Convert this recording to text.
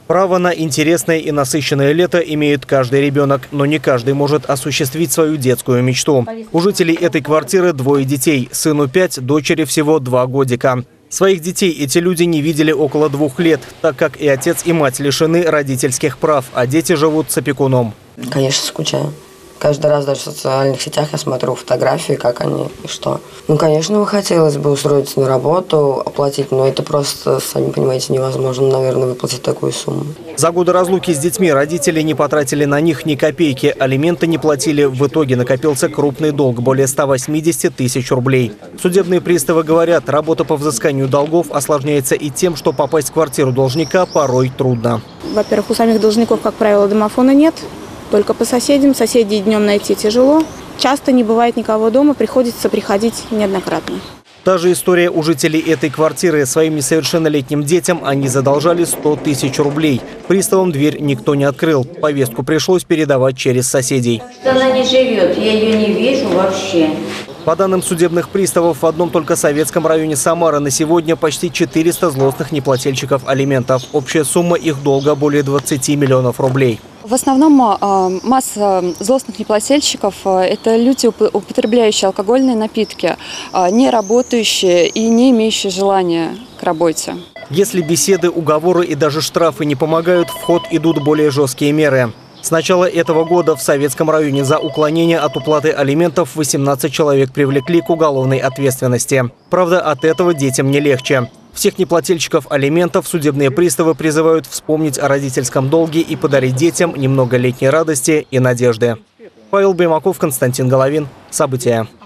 Право на интересное и насыщенное лето имеет каждый ребенок, но не каждый может осуществить свою детскую мечту. У жителей этой квартиры двое детей. Сыну 5, дочери всего 2 годика. Своих детей эти люди не видели около 2 лет, так как и отец, и мать лишены родительских прав, а дети живут с опекуном. Конечно, скучаю. Каждый раз даже в социальных сетях я смотрю фотографии, как они и что. Конечно, хотелось бы устроиться на работу, оплатить, но это просто, сами понимаете, невозможно, наверное, выплатить такую сумму. За годы разлуки с детьми родители не потратили на них ни копейки, алименты не платили. В итоге накопился крупный долг – более 180 тысяч рублей. Судебные приставы говорят, работа по взысканию долгов осложняется и тем, что попасть в квартиру должника порой трудно. Во-первых, у самих должников, как правило, домофона нет. Только по соседям. Соседей днем найти тяжело. Часто не бывает никого дома, приходится приходить неоднократно. Та же история у жителей этой квартиры. Своим несовершеннолетним детям они задолжали 100 тысяч рублей. Приставам дверь никто не открыл. Повестку пришлось передавать через соседей. Она не живет, я ее не вижу вообще. По данным судебных приставов, в одном только Советском районе Самары на сегодня почти 400 злостных неплательщиков алиментов. Общая сумма их долга более 20 миллионов рублей. В основном масса злостных неплательщиков – это люди, употребляющие алкогольные напитки, не работающие и не имеющие желания к работе. Если беседы, уговоры и даже штрафы не помогают, в ход идут более жесткие меры. С начала этого года в Советском районе за уклонение от уплаты алиментов 18 человек привлекли к уголовной ответственности. Правда, от этого детям не легче. Всех неплательщиков алиментов судебные приставы призывают вспомнить о родительском долге и подарить детям немного летней радости и надежды. Павел Баймаков, Константин Головин. События.